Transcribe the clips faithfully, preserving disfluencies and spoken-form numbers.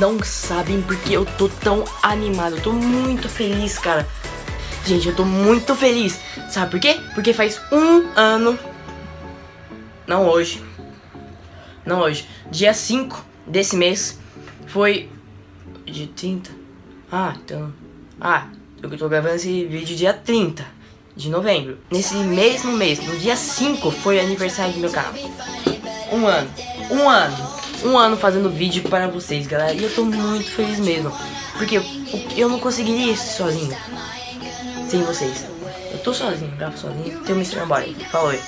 não sabem porque eu tô tão animado. Eu tô muito feliz, cara. Gente, eu tô muito feliz. Sabe por quê? Porque faz um ano. Não hoje. Não hoje. Dia cinco desse mês. Foi. Dia trinta. Ah, então. Ah, eu tô gravando esse vídeo dia trinta de novembro. Nesse mesmo mês, no dia cinco, foi aniversário do meu canal. Um ano. Um ano. Um ano fazendo vídeo para vocês, galera. E eu tô muito feliz mesmo. Porque eu, eu não conseguiria isso sozinho. Sem vocês. Eu tô sozinho, gravo sozinho. Tem o mister Boy. Fala oi.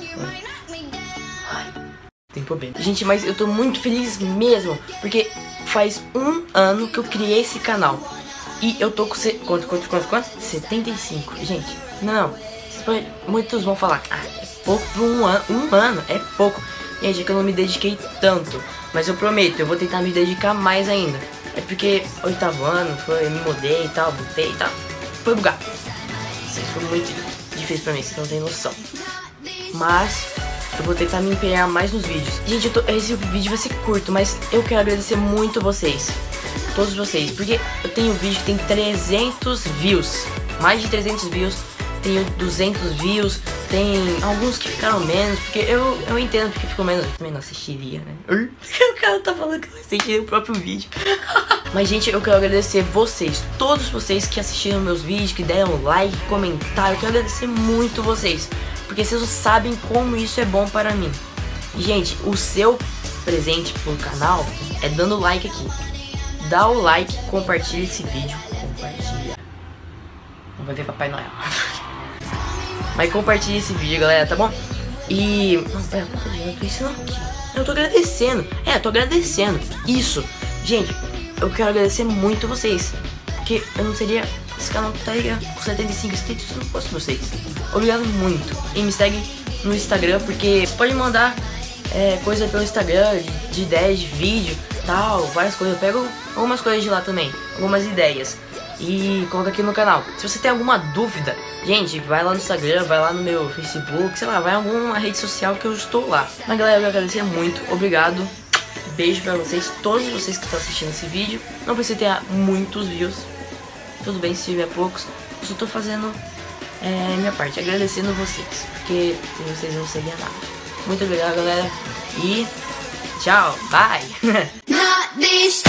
Ai, tem problema. Gente, mas eu tô muito feliz mesmo. Porque faz um ano que eu criei esse canal. E eu tô com... Se... Quanto, quanto, quanto, quanto? setenta e cinco. Gente, não. Muitos vão falar, ah, é pouco por um ano. Um ano é pouco. Gente, é que eu não me dediquei tanto. Mas eu prometo, eu vou tentar me dedicar mais ainda. É porque oitavo ano, foi, eu me mudei e tal, voltei e tal. Foi bugado. Isso foi muito difícil pra mim, vocês não tem noção. Mas eu vou tentar me empenhar mais nos vídeos. Gente, eu tô, esse vídeo vai ser curto, mas eu quero agradecer muito vocês. Todos vocês, porque eu tenho um vídeo que tem trezentos views. Mais de trezentos views. Tenho duzentos views. Tem alguns que ficaram menos, porque eu, eu entendo porque ficou menos. Eu também não assistiria, né? O cara tá falando que não assistiria o próprio vídeo. Mas, gente, eu quero agradecer vocês, todos vocês que assistiram meus vídeos, que deram like, comentaram. Eu quero agradecer muito vocês, porque vocês sabem como isso é bom para mim. E, gente, o seu presente pro canal é dando like aqui. Dá o like, compartilha esse vídeo. Compartilha. Não vai ver Papai Noel. Mas compartilha esse vídeo, galera, tá bom? E... Não, pera, eu tô ensinando aqui. Eu tô agradecendo. É, eu tô agradecendo. Isso. Gente, eu quero agradecer muito vocês. Porque eu não seria... Esse canal estaria com setenta e cinco inscritos se não fosse vocês. Obrigado muito. E me segue no Instagram, porque pode mandar é, coisa pelo Instagram, de ideias de vídeo, tal, várias coisas. Eu pego algumas coisas de lá também, algumas ideias. E coloca aqui no canal. Se você tem alguma dúvida, gente, vai lá no Instagram, vai lá no meu Facebook, sei lá, vai em alguma rede social que eu estou lá. Mas, galera, eu quero agradecer muito. Obrigado. Beijo pra vocês, todos vocês que estão assistindo esse vídeo. Não precisa ter muitos views. Tudo bem se tiver poucos. Eu só tô fazendo é, minha parte, agradecendo vocês. Porque vocês não seriam nada. Muito obrigado, galera. E tchau, bye.